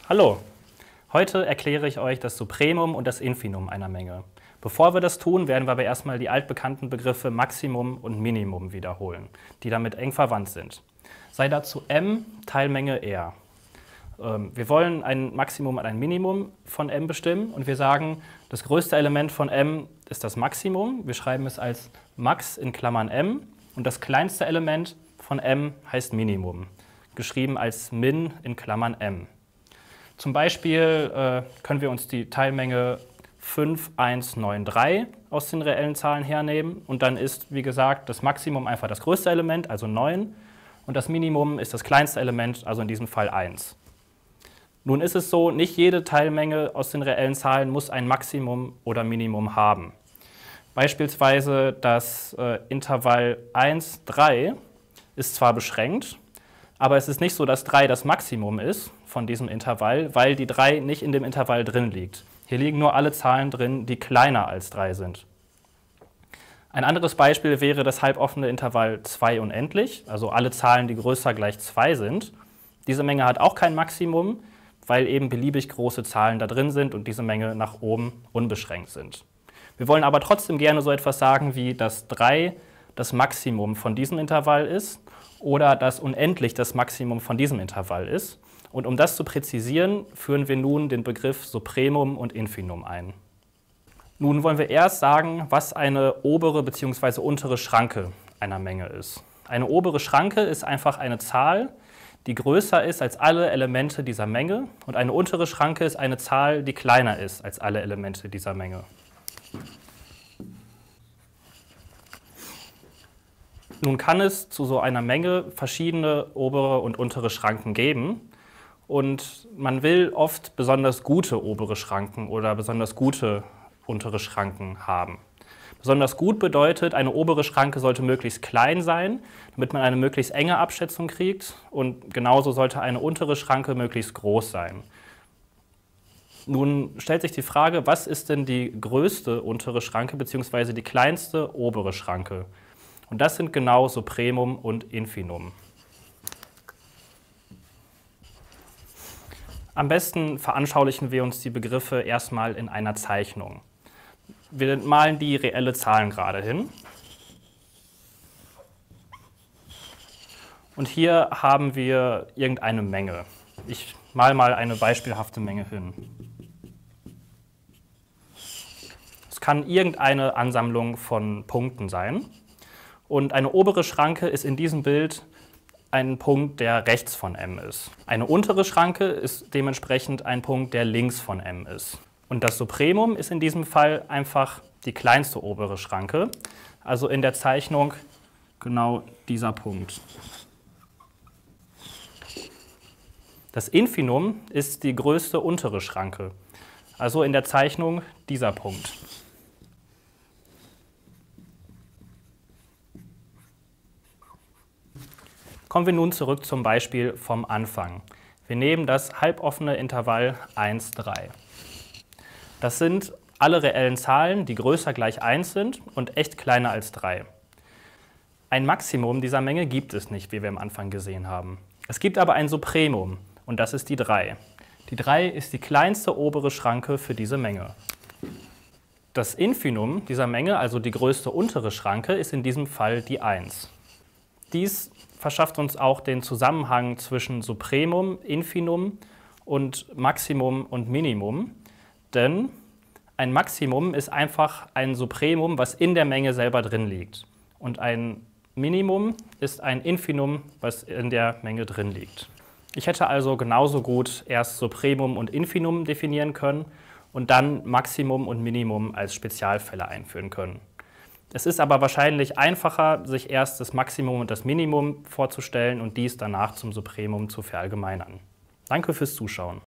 Hallo, heute erkläre ich euch das Supremum und das Infinum einer Menge. Bevor wir das tun, werden wir aber erstmal die altbekannten Begriffe Maximum und Minimum wiederholen, die damit eng verwandt sind. Sei dazu m Teilmenge r. Wir wollen ein Maximum und ein Minimum von m bestimmen und wir sagen, das größte Element von m ist das Maximum. Wir schreiben es als Max in Klammern m und das kleinste Element von m heißt Minimum, geschrieben als Min in Klammern m. Zum Beispiel können wir uns die Teilmenge 5193 aus den reellen Zahlen hernehmen und dann ist, wie gesagt, das Maximum einfach das größte Element, also 9, und das Minimum ist das kleinste Element, also in diesem Fall 1. Nun ist es so, nicht jede Teilmenge aus den reellen Zahlen muss ein Maximum oder Minimum haben. Beispielsweise das Intervall 1, 3 ist zwar beschränkt, aber es ist nicht so, dass 3 das Maximum ist von diesem Intervall, weil die 3 nicht in dem Intervall drin liegt. Hier liegen nur alle Zahlen drin, die kleiner als 3 sind. Ein anderes Beispiel wäre das halboffene Intervall 2 unendlich, also alle Zahlen, die größer gleich 2 sind. Diese Menge hat auch kein Maximum, weil eben beliebig große Zahlen da drin sind und diese Menge nach oben unbeschränkt sind. Wir wollen aber trotzdem gerne so etwas sagen wie, dass 3 das Maximum von diesem Intervall ist oder dass unendlich das Maximum von diesem Intervall ist. Und um das zu präzisieren, führen wir nun den Begriff Supremum und Infinum ein. Nun wollen wir erst sagen, was eine obere bzw. untere Schranke einer Menge ist. Eine obere Schranke ist einfach eine Zahl, die größer ist als alle Elemente dieser Menge, und eine untere Schranke ist eine Zahl, die kleiner ist als alle Elemente dieser Menge. Nun kann es zu so einer Menge verschiedene obere und untere Schranken geben. Und man will oft besonders gute obere Schranken oder besonders gute untere Schranken haben. Besonders gut bedeutet, eine obere Schranke sollte möglichst klein sein, damit man eine möglichst enge Abschätzung kriegt. Und genauso sollte eine untere Schranke möglichst groß sein. Nun stellt sich die Frage, was ist denn die größte untere Schranke bzw. die kleinste obere Schranke? Und das sind genau Supremum und Infinum. Am besten veranschaulichen wir uns die Begriffe erstmal in einer Zeichnung. Wir malen die reelle Zahlen gerade hin. Und hier haben wir irgendeine Menge. Ich male mal eine beispielhafte Menge hin. Es kann irgendeine Ansammlung von Punkten sein. Und eine obere Schranke ist in diesem Bild ein Punkt, der rechts von m ist. Eine untere Schranke ist dementsprechend ein Punkt, der links von m ist. Und das Supremum ist in diesem Fall einfach die kleinste obere Schranke, also in der Zeichnung genau dieser Punkt. Das Infinum ist die größte untere Schranke, also in der Zeichnung dieser Punkt. Kommen wir nun zurück zum Beispiel vom Anfang. Wir nehmen das halboffene Intervall 1, 3. Das sind alle reellen Zahlen, die größer gleich 1 sind und echt kleiner als 3. Ein Maximum dieser Menge gibt es nicht, wie wir am Anfang gesehen haben. Es gibt aber ein Supremum und das ist die 3. Die 3 ist die kleinste obere Schranke für diese Menge. Das Infinum dieser Menge, also die größte untere Schranke, ist in diesem Fall die 1. Dies verschafft uns auch den Zusammenhang zwischen Supremum, Infinum und Maximum und Minimum, denn ein Maximum ist einfach ein Supremum, was in der Menge selber drin liegt. Und ein Minimum ist ein Infinum, was in der Menge drin liegt. Ich hätte also genauso gut erst Supremum und Infinum definieren können und dann Maximum und Minimum als Spezialfälle einführen können. Es ist aber wahrscheinlich einfacher, sich erst das Maximum und das Minimum vorzustellen und dies danach zum Supremum zu verallgemeinern. Danke fürs Zuschauen.